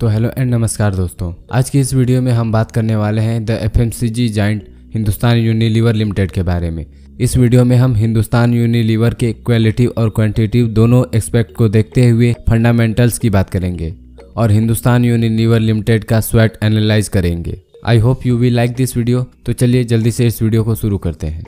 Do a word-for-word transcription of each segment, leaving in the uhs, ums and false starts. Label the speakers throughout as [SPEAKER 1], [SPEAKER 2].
[SPEAKER 1] तो hello and नमस्कार दोस्तों, आज की इस वीडियो में हम बात करने वाले हैं the FMCG giant Hindustan Unilever limited के बारे में। इस वीडियो में हम हिंदुस्तान यूनिलीवर के क्वालिटी और क्वांटिटी दोनों एस्पेक्ट को देखते हुए फंडामेंटल्स की बात करेंगे और हिंदुस्तान यूनिलीवर लिमिटेड का स्वैट एनालाइज करेंगे। I hope you will like this video. तो चलिए जल्दी से इस वीडियो को शुरू करते हैं।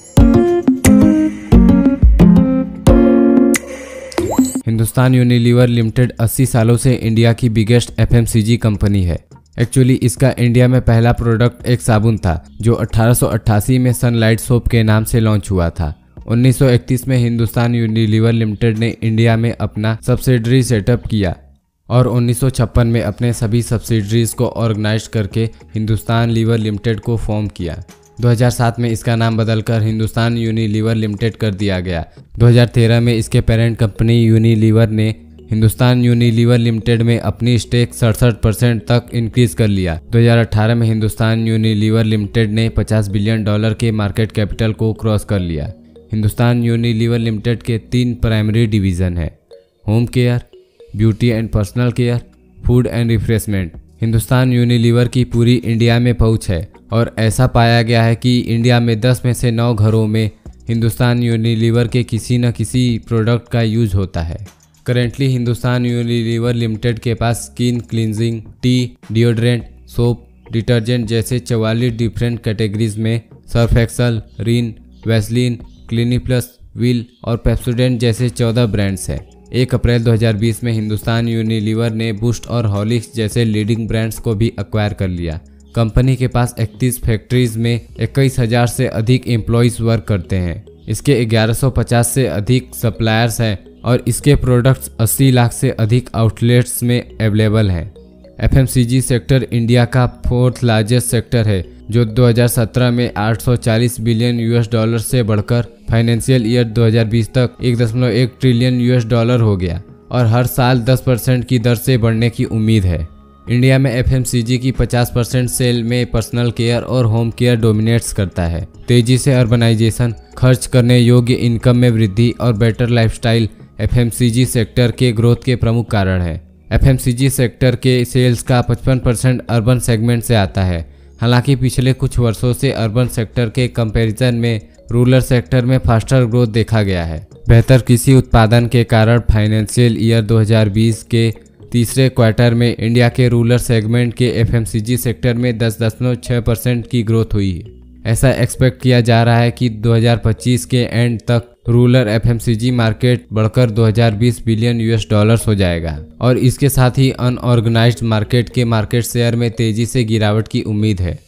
[SPEAKER 1] हिंदुस्तान यूनिलीवर लिमिटेड अस्सी सालों से इंडिया की बिगेस्ट एफएमसीजी कंपनी है। एक्चुअली इसका इंडिया में पहला प्रोडक्ट एक साबुन था जो अठारह सौ अट्ठासी में सनलाइट सोप के नाम से लॉन्च हुआ था। उन्नीस सौ इकतीस में हिंदुस्तान यूनिलीवर लिमिटेड ने इंडिया में अपना सब्सिडरी सेटअप किया और उन्नीस सौ छप्पन में अपने सभी सब्सिडरीज को ऑर्गेनाइज करके हिंदुस्तान लीवर लिमिटेड को फॉर्म किया। दो हज़ार सात में इसका नाम बदलकर हिंदुस्तान यूनिलीवर लिमिटेड कर दिया गया। दो हज़ार तेरह में इसके पेरेंट कंपनी यूनिलीवर ने हिंदुस्तान यूनिलीवर लिमिटेड में अपनी स्टेक सड़सठ परसेंट तक इंक्रीज कर लिया। दो हज़ार अठारह में हिंदुस्तान यूनिलीवर लिमिटेड ने पचास बिलियन डॉलर के मार्केट कैपिटल को क्रॉस कर लिया। हिंदुस्तान यूनिलीवर लिमिटेड के तीन प्राइमरी डिवीज़न हैं: home care, beauty and personal care, food and refreshment. Hindustan Unilever की पूरी इंडिया में पहुंच है और ऐसा पाया गया है कि इंडिया में दस में से नौ घरों में हिंदुस्तान यूनिलीवर के किसी न किसी प्रोडक्ट का यूज होता है। करेंटली हिंदुस्तान यूनिलीवर लिमिटेड के पास skin cleansing, tea, deodorant, soap, detergent जैसे चवालीस डिफरेंट कैटेगरीज में Surf Excel, Rin, Vaseline, Clinic Plus, Wheel और पेप्सोडेंट जैसे चौदह ब्रांड्स हैं। एक अप्रैल दो हज़ार बीस में हिंदुस्तान यूनिलीवर ने बूस्ट और हॉर्लिक्स जैसे लीडिंग ब्रांड्स को भी एक्वायर कर लिया। कंपनी के पास इकतीस फैक्ट्रीज में इक्कीस हज़ार से अधिक एम्प्लॉइज वर्क करते हैं। इसके ग्यारह सौ पचास से अधिक सप्लायर्स हैं और इसके प्रोडक्ट्स अस्सी लाख से अधिक आउटलेट्स में अवेलेबल हैं। एफएमसीजी सेक्टर इंडिया का फोर्थ लार्जेस्ट सेक्टर है जो दो हज़ार सत्रह में आठ सौ चालीस बिलियन यूएस डॉलर से बढ़कर फाइनेंशियल ईयर दो हज़ार बीस तक एक दशमलव एक ट्रिलियन यूएस डॉलर हो गया और हर साल दस परसेंट की दर से बढ़ने की उम्मीद है। इंडिया में एफएमसीजी की पचास परसेंट सेल में पर्सनल केयर और होम केयर डोमिनेट्स करता है। तेजी से अर्बनाइजेशन, खर्च करने योग्य इनकम में वृद्धि और बेटर लाइफस्टाइल एफएमसीजी सेक्टर के ग्रोथ के प्रमुख कारण है। एफएमसीजी सेक्टर के सेल्स का पचपन परसेंट अर्बन सेगमेंट से आता है। हालांकि पिछले कुछ वर्षों से अर्बन सेक्टर के कंपैरिजन में रूरल सेक्टर में फास्टर ग्रोथ देखा गया है। बेहतर कृषि उत्पादन के कारण फाइनेंशियल ईयर दो हज़ार बीस के तीसरे क्वार्टर में इंडिया के रूरल सेगमेंट के एफएमसीजी सेक्टर में दस दशमलव छह परसेंट की ग्रोथ हुई है। ऐसा एक्सपेक्ट किया जा रहा है कि दो हज़ार पच्चीस के एंड तक रूरल एफएमसीजी मार्केट बढ़कर दो हज़ार बीस बिलियन यूएस डॉलर्स हो जाएगा और इसके साथ ही अनऑर्गेनाइज्ड मार्केट के मार्केट शेयर में तेजी से गिरावट की उम्मीद है।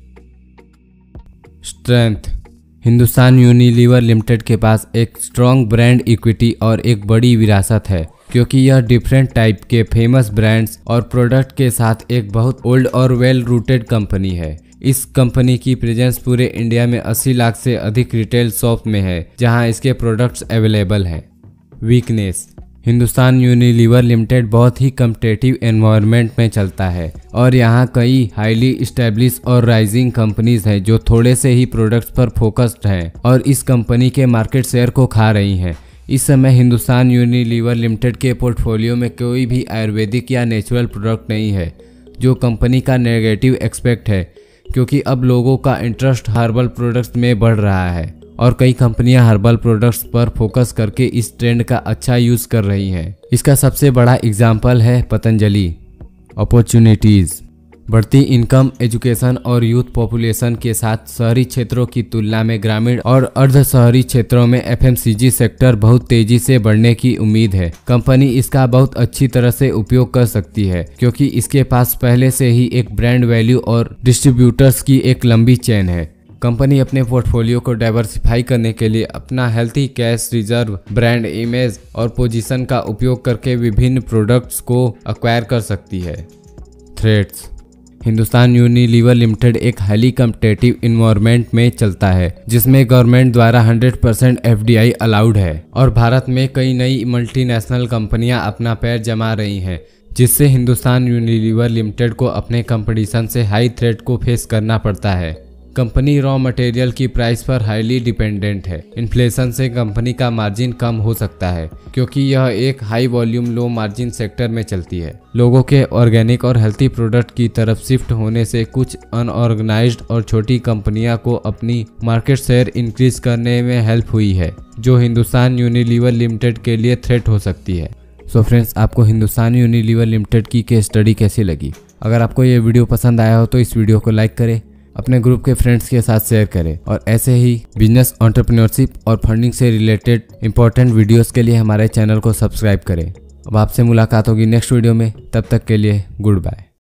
[SPEAKER 1] स्ट्रेंथ: हिंदुस्तान यूनिलीवर लिमिटेड के पास एक स्ट्रॉन्ग ब्रांड इक्विटी और एक बड़ी विरासत है क्योंकि यह डिफरेंट टाइप के फेमस ब्रांड्स और प्रोडक्ट के साथ एक बहुत ओल्ड और वेल रूटेड कंपनी है। इस कंपनी की प्रेजेंस पूरे इंडिया में अस्सी लाख से अधिक रिटेल शॉप में है जहां इसके प्रोडक्ट्स अवेलेबल हैं। वीकनेस: हिंदुस्तान यूनिलीवर लिमिटेड बहुत ही कम्पिटिटिव एनवायरनमेंट में चलता है और यहाँ कई हाईली इस्टेब्लिश और राइजिंग कंपनीज हैं जो थोड़े से ही प्रोडक्ट्स पर फोकस्ड हैं और इस कंपनी के मार्केट शेयर को खा रही हैं। इस समय हिंदुस्तान यूनिलीवर लिमिटेड के पोर्टफोलियो में कोई भी आयुर्वेदिक या नेचुरल प्रोडक्ट नहीं है जो कंपनी का नेगेटिव एक्सपेक्ट है क्योंकि अब लोगों का इंटरेस्ट हर्बल प्रोडक्ट्स में बढ़ रहा है और कई कंपनियां हर्बल प्रोडक्ट्स पर फोकस करके इस ट्रेंड का अच्छा यूज कर रही हैं। इसका सबसे बड़ा एग्जाम्पल है पतंजलि। अपॉर्चुनिटीज: बढ़ती इनकम, एजुकेशन और यूथ पॉपुलेशन के साथ शहरी क्षेत्रों की तुलना में ग्रामीण और अर्ध शहरी क्षेत्रों में एफएमसीजी सेक्टर बहुत तेजी से बढ़ने की उम्मीद है। कंपनी इसका बहुत अच्छी तरह से उपयोग कर सकती है क्योंकि इसके पास पहले से ही एक ब्रांड वैल्यू और डिस्ट्रीब्यूटर्स की एक लंबी चेन है। कंपनी अपने पोर्टफोलियो को डाइवर्सिफाई करने के लिए अपना healthy cash reserve, brand image और पोजीशन का उपयोग करके विभिन्न प्रोडक्ट्स को एक्वायर कर सकती है। थ्रेट्स: हिंदुस्तान यूनिलीवर लिमिटेड एक हाईली कम्पिटिटिव इन्वायरमेंट में चलता है जिसमें गवर्नमेंट द्वारा सौ परसेंट एफडीआई अलाउड है और भारत में कई नई मल्टीनेशनल कंपनियां अपना पैर जमा रही हैं जिससे हिंदुस्तान यूनिलीवर लिमिटेड को अपने कंपटीशन से हाई थ्रेट को फेस करना पड़ता है। कंपनी रॉ मटेरियल की प्राइस पर हाईली डिपेंडेंट है। इन्फ्लेशन से कंपनी का मार्जिन कम हो सकता है क्योंकि यह एक high volume low margin sector में चलती है। लोगों के ऑर्गेनिक और हेल्थी प्रोडक्ट की तरफ शिफ्ट होने से कुछ अनऑर्गेनाइज्ड और छोटी कंपनियां को अपनी मार्केट शेयर इंक्रीज करने में हेल्प हुई है, जो हिंदुस्तान यूनिलीवर लिमिटेड के लिए थ्रेट हो सकती है। सो फ्रेंड्स, आपको हिंदुस्तान यूनिलीवर लिमिटेड की केस स्टडी कैसी लगी? अगर आपको ये वीडियो पसंद आया हो तो इस वीडियो को लाइक करें, अपने ग्रुप के फ्रेंड्स के साथ शेयर करें और ऐसे ही बिजनेस एंटरप्रेन्योरशिप और फंडिंग से रिलेटेड इंपॉर्टेंट वीडियोस के लिए हमारे चैनल को सब्सक्राइब करें। अब आपसे मुलाकात होगी नेक्स्ट वीडियो में, तब तक के लिए गुड बाय।